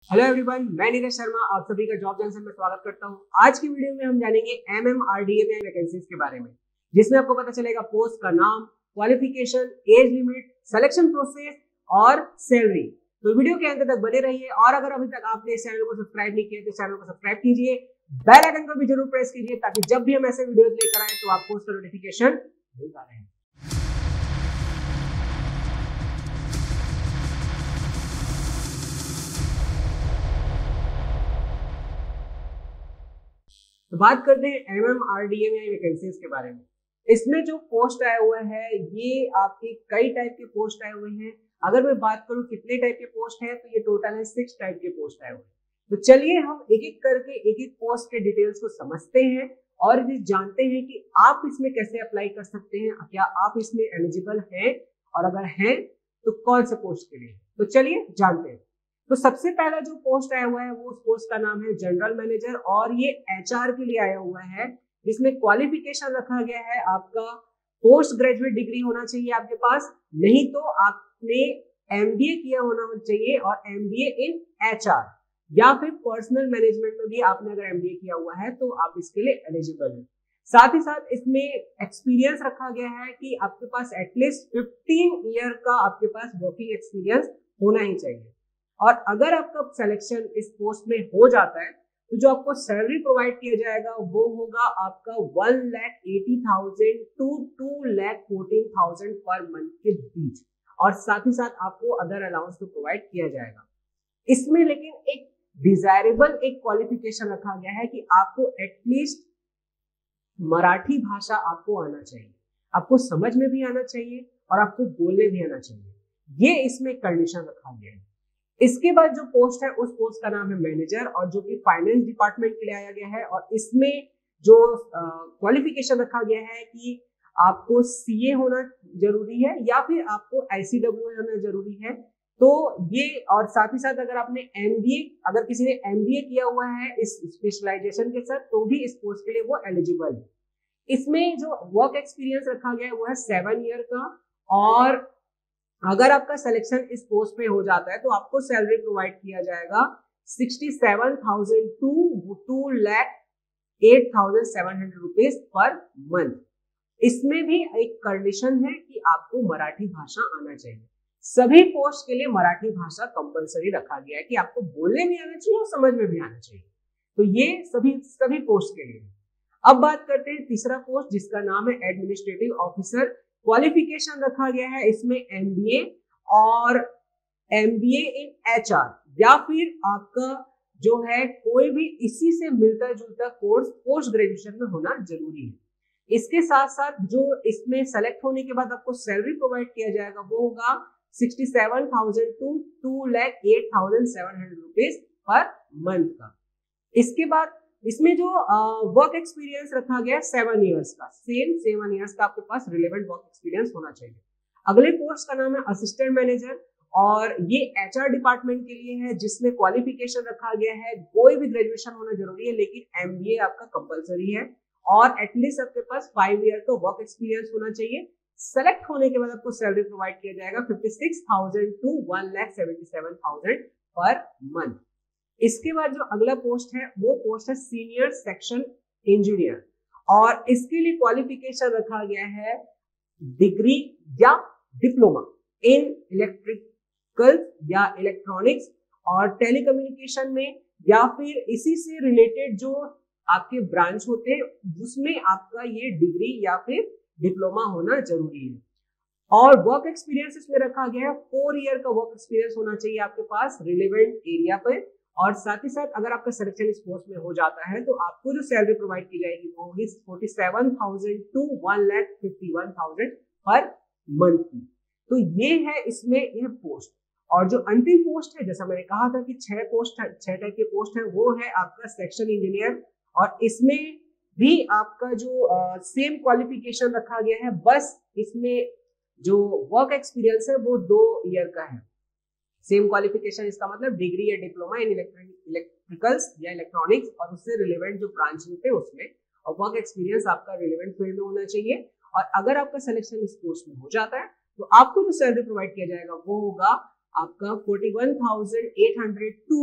Hello everyone, मैं नीरज शर्मा आप सभी का जॉब जंक्शन में स्वागत करता हूं। आज की वीडियो में हम जानेंगे एमएमआरडीए में वैकेंसीज के बारे में, जिसमें आपको पता चलेगा पोस्ट का नाम, qualification, age limit, selection process और सैलरी। तो वीडियो के अंत तक बने रहिए और अगर अभी तक आपने इस चैनल को सब्सक्राइब नहीं किया तो चैनल को सब्सक्राइब कीजिए, बेल आइकन को भी जरूर प्रेस कीजिए ताकि जब भी हम ऐसे वीडियोस लेकर आए तो आपको उसका नोटिफिकेशन मिलता रहे। तो बात करते हैं एमएमआरडीए में वैकेंसीज के बारे में। इसमें जो पोस्ट आए हुए हैं ये आपके कई टाइप के पोस्ट आए हुए हैं। अगर मैं बात करूं कितने टाइप के पोस्ट हैं तो ये टोटल है 6 टाइप के पोस्ट आए हुए हैं। तो चलिए हम एक एक करके एक एक पोस्ट के डिटेल्स को समझते हैं और ये जानते हैं कि आप इसमें कैसे अप्लाई कर सकते हैं, क्या आप इसमें एलिजिबल हैं और अगर हैं तो कौन से पोस्ट के लिए। तो चलिए जानते हैं। तो सबसे पहला जो पोस्ट आया हुआ है वो उस पोस्ट का नाम है जनरल मैनेजर और ये एचआर के लिए आया हुआ है, जिसमें क्वालिफिकेशन रखा गया है आपका पोस्ट ग्रेजुएट डिग्री होना चाहिए आपके पास, नहीं तो आपने एमबीए किया होना चाहिए और एमबीए इन एचआर या फिर पर्सनल मैनेजमेंट में भी आपने अगर एमबीए किया हुआ है तो आप इसके लिए एलिजिबल हैं। साथ ही साथ इसमें एक्सपीरियंस रखा गया है कि आपके पास एटलीस्ट 15 ईयर का आपके पास वर्किंग एक्सपीरियंस होना ही चाहिए। और अगर आपका सिलेक्शन इस पोस्ट में हो जाता है तो जो आपको सैलरी प्रोवाइड किया जाएगा वो होगा आपका 1,80,000 टू 2,14,000 पर मंथ के बीच, और साथ ही साथ आपको अदर अलाउंस तो प्रोवाइड किया जाएगा। इसमें लेकिन एक डिजायरेबल एक क्वालिफिकेशन रखा गया है कि आपको एटलीस्ट मराठी भाषा आपको आना चाहिए, आपको समझ में भी आना चाहिए और आपको बोलने भी आना चाहिए। ये इसमें कंडीशन रखा गया है। इसके बाद जो पोस्ट है उस पोस्ट का नाम है मैनेजर और जो कि फाइनेंस डिपार्टमेंट के लिए आया गया है, और इसमें जो क्वालिफिकेशन रखा गया है कि आपको सीए होना जरूरी है या फिर आपको आईसीडब्ल्यू होना जरूरी है। तो ये और साथ ही साथ अगर आपने एमबीए, अगर किसी ने एमबीए किया हुआ है इस स्पेशलाइजेशन के साथ तो भी इस पोस्ट के लिए वो एलिजिबल है। इसमें जो वर्क एक्सपीरियंस रखा गया है वो है 7 ईयर का, और अगर आपका सिलेक्शन इस पोस्ट पे हो जाता है तो आपको सैलरी प्रोवाइड किया जाएगा 67,000 टू 2,08,700 रुपीज पर मंथ। इसमें भी एक कंडीशन है कि आपको मराठी भाषा आना चाहिए। सभी पोस्ट के लिए मराठी भाषा कंपलसरी रखा गया है कि आपको बोलने भी आना चाहिए और समझ में भी आना चाहिए। तो ये सभी पोस्ट के लिए। अब बात करते हैं तीसरा पोस्ट जिसका नाम है एडमिनिस्ट्रेटिव ऑफिसर। क्वालिफिकेशन रखा गया है इसमें एमबीए और एमबीए इन एचआर या फिर आपका जो है कोई भी इसी से मिलता जुलता कोर्स पोस्ट ग्रेजुएशन में होना जरूरी है। इसके साथ साथ जो इसमें सेलेक्ट होने के बाद आपको सैलरी प्रोवाइड किया जाएगा वो होगा 67,000 टू 2,08,700 रुपीज पर मंथ का। इसके बाद इसमें जो वर्क एक्सपीरियंस रखा गया है 7 इयर्स का, सेम 7 इयर्स का आपके पास रिलेवेंट वर्क एक्सपीरियंस होना चाहिए। अगले पोस्ट का नाम है असिस्टेंट मैनेजर और ये एचआर डिपार्टमेंट के लिए है, जिसमें क्वालिफिकेशन रखा गया है कोई भी ग्रेजुएशन होना जरूरी है लेकिन एमबीए आपका कंपलसरी है और एटलीस्ट आपके पास 5 ईयर का वर्क एक्सपीरियंस होना चाहिए। सेलेक्ट होने के बाद आपको सैलरी प्रोवाइड किया जाएगा 56,000 टू 1,77,000 पर मंथ। इसके बाद जो अगला पोस्ट है वो पोस्ट है सीनियर सेक्शन इंजीनियर और इसके लिए क्वालिफिकेशन रखा गया है डिग्री या डिप्लोमा इन इलेक्ट्रिकल या इलेक्ट्रॉनिक्स और टेलीकम्युनिकेशन में या फिर इसी से रिलेटेड जो आपके ब्रांच होते हैं उसमें आपका ये डिग्री या फिर डिप्लोमा होना जरूरी है। और वर्क एक्सपीरियंस इसमें रखा गया है 4 ईयर का वर्क एक्सपीरियंस होना चाहिए आपके पास रिलेवेंट एरिया पर। और साथ ही साथ अगर आपका सिलेक्शन इस पोस्ट में हो जाता है तो आपको जो सैलरी प्रोवाइड की जाएगी वो होगी 47,000 टू 1,51,000 पर मंथ की। तो ये है इसमें यह पोस्ट। और जो अंतिम पोस्ट है, जैसा मैंने कहा था कि 6 टाइप के पोस्ट है, वो है आपका सेक्शन इंजीनियर और इसमें भी आपका जो सेम क्वालिफिकेशन रखा गया है, बस इसमें जो वर्क एक्सपीरियंस है वो 2 ईयर का है। सेम क्वालिफिकेशन इसका मतलब डिग्री या डिप्लोमा इन इलेक्ट्रिकल्स या इलेक्ट्रॉनिक्स और उससे रिलेवेंट जो ब्रांच होते हैं उसमें, और वर्क एक्सपीरियंस आपका रिलेवेंट फील्ड में होना चाहिए। और अगर आपका सिलेक्शन इस पोस्ट में हो जाता है तो आपको जो सैलरी प्रोवाइड किया जाएगा वो होगा आपका 41,800 टू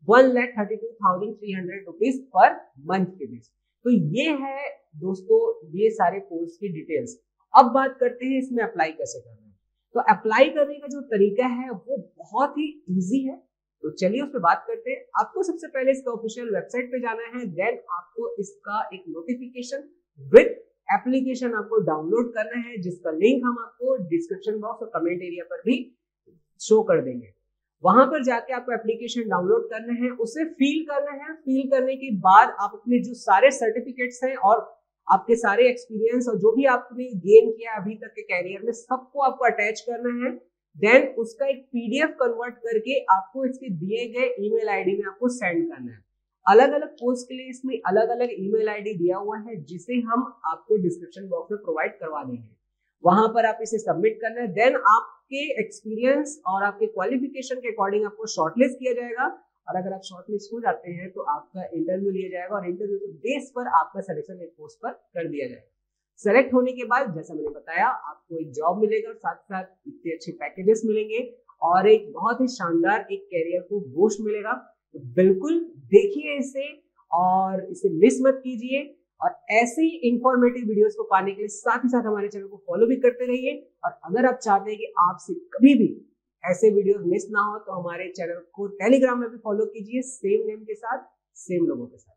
1,32,300 रुपीज पर मंथ के बेस। तो ये है दोस्तों ये सारे कोर्स की डिटेल्स। अब बात करते हैं इसमें अप्लाई कैसे करना है। तो अप्लाई करने का जो तरीका है वो बहुत ही इजी है, तो चलिए उस पर बात करते हैं। आपको सबसे पहले इसका ऑफिशियल वेबसाइट पे जाना है, देन आपको इसका एक नोटिफिकेशन विद एप्लीकेशन आपको डाउनलोड करना है, जिसका लिंक हम आपको डिस्क्रिप्शन बॉक्स और कमेंट एरिया पर भी शो कर देंगे। वहां पर जाके आपको एप्लीकेशन डाउनलोड करना है, उसे फिल करना है। फिल करने के बाद आप अपने जो सारे सर्टिफिकेट्स हैं और आपके सारे एक्सपीरियंस और जो भी आपने गेन किया अभी तक के कैरियर में, सबको आपको अटैच करना है। देन उसका एक पीडीएफ कन्वर्ट करके आपको इसके दिए गए ईमेल आईडी में आपको सेंड करना है। अलग अलग कोर्स के लिए इसमें अलग अलग ईमेल आईडी दिया हुआ है, जिसे हम आपको डिस्क्रिप्शन बॉक्स में प्रोवाइड करवा देंगे। वहां पर आप इसे सबमिट करना है। देन आपके एक्सपीरियंस और आपके क्वालिफिकेशन के अकॉर्डिंग आपको शॉर्टलिस्ट किया जाएगा, और अगर आप शॉर्टलिस्ट हो जाते हैं तो आपका इंटरव्यू लिया जाएगा और इंटरव्यू के बेस पर आपका सिलेक्शन एक पोस्ट पर कर दिया जाएगा। सेलेक्ट होने के बाद जैसा मैंने बताया आपको एक जॉब मिलेगा और साथ साथ इतने अच्छे पैकेजेस मिलेंगे और एक बहुत ही शानदार एक कैरियर को बूस्ट मिलेगा। तो बिल्कुल देखिए इसे और इसे मिस मत कीजिए, और ऐसे ही इंफॉर्मेटिव वीडियोस को पाने के लिए साथ ही साथ हमारे चैनल को फॉलो भी करते रहिए। और अगर आप चाहते हैं कि आपसे कभी भी ऐसे वीडियोस मिस ना हो तो हमारे चैनल को टेलीग्राम में भी फॉलो कीजिए, सेम नेम के साथ, सेम लोगों के साथ।